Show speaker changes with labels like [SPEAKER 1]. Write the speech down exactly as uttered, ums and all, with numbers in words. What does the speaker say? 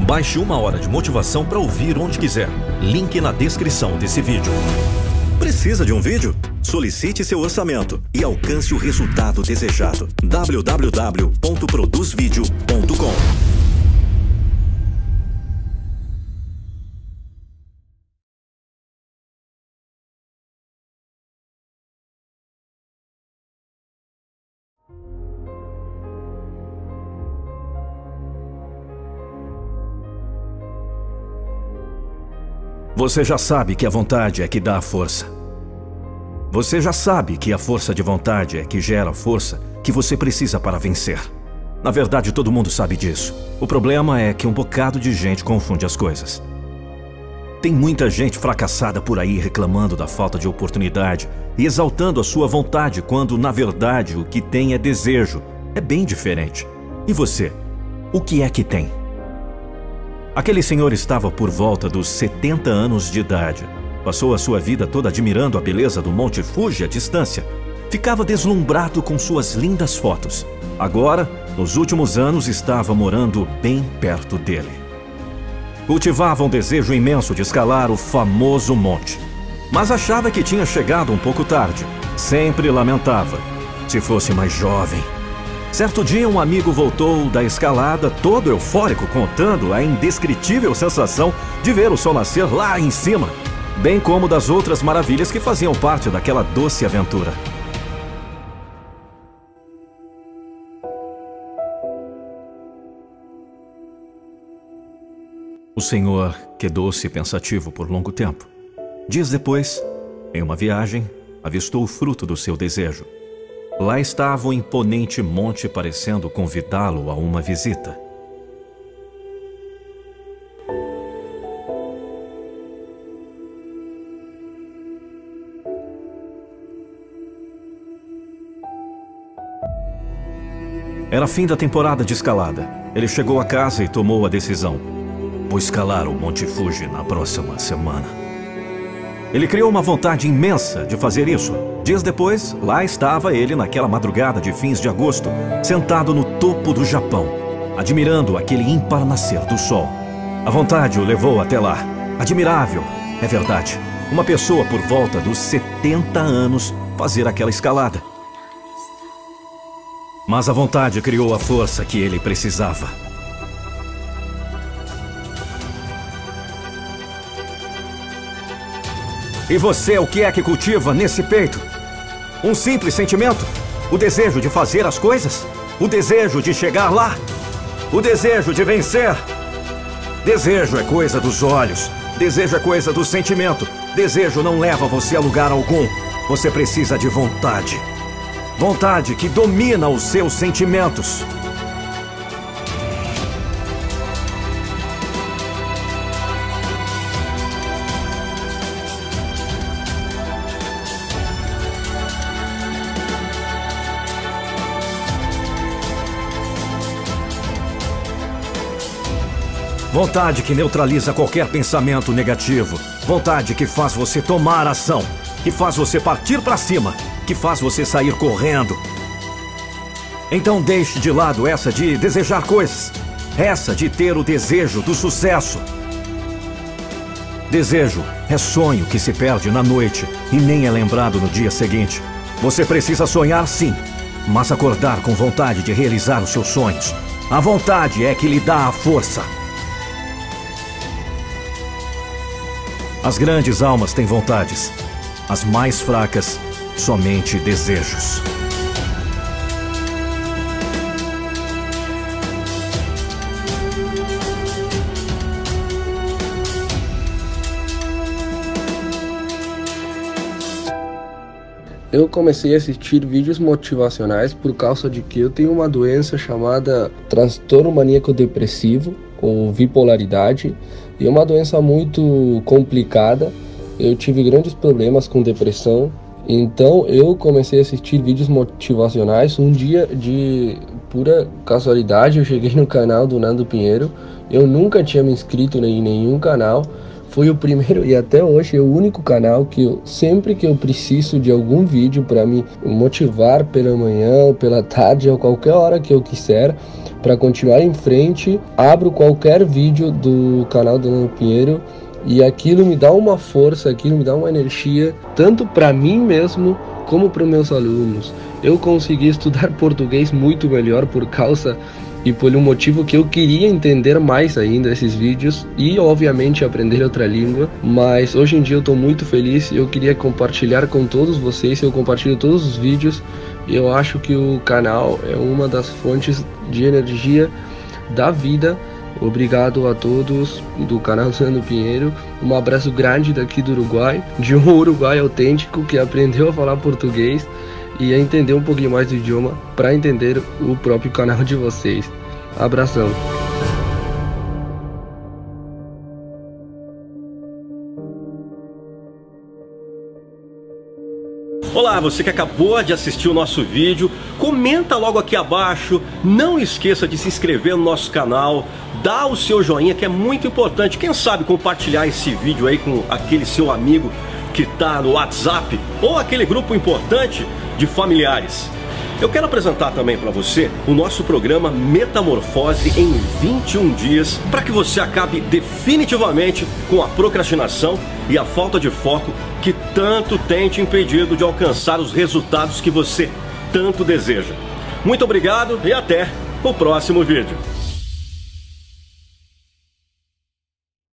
[SPEAKER 1] Baixe uma hora de motivação para ouvir onde quiser. Link na descrição desse vídeo. Precisa de um vídeo? Solicite seu orçamento e alcance o resultado desejado. w w w ponto produz vídeo ponto com. Você já sabe que a vontade é que dá a força. Você já sabe que a força de vontade é que gera a força que você precisa para vencer. Na verdade, todo mundo sabe disso. O problema é que um bocado de gente confunde as coisas. Tem muita gente fracassada por aí reclamando da falta de oportunidade e exaltando a sua vontade quando, na verdade, o que tem é desejo. É bem diferente. E você? O que é que tem? Aquele senhor estava por volta dos setenta anos de idade. Passou a sua vida toda admirando a beleza do Monte Fuji à distância. Ficava deslumbrado com suas lindas fotos. Agora, nos últimos anos, estava morando bem perto dele. Cultivava um desejo imenso de escalar o famoso monte. Mas achava que tinha chegado um pouco tarde. Sempre lamentava. Se fosse mais jovem. Certo dia, um amigo voltou da escalada todo eufórico, contando a indescritível sensação de ver o sol nascer lá em cima, bem como das outras maravilhas que faziam parte daquela doce aventura. O senhor quedou-se pensativo por longo tempo. Dias depois, em uma viagem, avistou o fruto do seu desejo. Lá estava o imponente monte parecendo convidá-lo a uma visita. Era fim da temporada de escalada. Ele chegou a casa e tomou a decisão. Vou escalar o Monte Fuji na próxima semana. Ele criou uma vontade imensa de fazer isso. Dias depois, lá estava ele naquela madrugada de fins de agosto, sentado no topo do Japão, admirando aquele ímpar nascer do sol. A vontade o levou até lá. Admirável, é verdade. Uma pessoa por volta dos setenta anos fazer aquela escalada. Mas a vontade criou a força que ele precisava. E você, o que é que cultiva nesse peito? Um simples sentimento? O desejo de fazer as coisas? O desejo de chegar lá? O desejo de vencer? Desejo é coisa dos olhos. Desejo é coisa do sentimento. Desejo não leva você a lugar algum. Você precisa de vontade. Vontade que domina os seus sentimentos. Vontade que neutraliza qualquer pensamento negativo. Vontade que faz você tomar ação. Que faz você partir para cima. Que faz você sair correndo. Então deixe de lado essa de desejar coisas. Essa de ter o desejo do sucesso. Desejo é sonho que se perde na noite e nem é lembrado no dia seguinte. Você precisa sonhar sim, mas acordar com vontade de realizar os seus sonhos. A vontade é que lhe dá a força. As grandes almas têm vontades. As mais fracas, somente desejos.
[SPEAKER 2] Eu comecei a assistir vídeos motivacionais por causa de que eu tenho uma doença chamada transtorno maníaco depressivo ou bipolaridade. E é uma doença muito complicada. Eu tive grandes problemas com depressão. Então eu comecei a assistir vídeos motivacionais. Um dia, de pura casualidade, eu cheguei no canal do Nando Pinheiro. Eu nunca tinha me inscrito em nenhum canal. foi o primeiro e até hoje é o único canal que eu, sempre que eu preciso de algum vídeo para me motivar pela manhã ou pela tarde ou qualquer hora que eu quiser para continuar em frente, abro qualquer vídeo do canal do Nando Pinheiro e aquilo me dá uma força, aquilo me dá uma energia, tanto para mim mesmo como para meus alunos. Eu consegui estudar português muito melhor por causa e por um motivo que eu queria entender mais ainda esses vídeos e obviamente aprender outra língua, mas hoje em dia eu estou muito feliz e eu queria compartilhar com todos vocês. Eu compartilho todos os vídeos e eu acho que o canal é uma das fontes de energia da vida. Obrigado a todos do canal Nando Pinheiro, um abraço grande daqui do Uruguai, de um Uruguai autêntico que aprendeu a falar português e a entender um pouquinho mais do idioma para entender o próprio canal de vocês. Abração!
[SPEAKER 3] Olá, você que acabou de assistir o nosso vídeo, comenta logo aqui abaixo, não esqueça de se inscrever no nosso canal, dá o seu joinha que é muito importante, quem sabe compartilhar esse vídeo aí com aquele seu amigo que está no WhatsApp ou aquele grupo importante de familiares. Eu quero apresentar também para você o nosso programa Metamorfose em vinte e um dias, para que você acabe definitivamente com a procrastinação e a falta de foco que tanto tem te impedido de alcançar os resultados que você tanto deseja. Muito obrigado e até o próximo vídeo.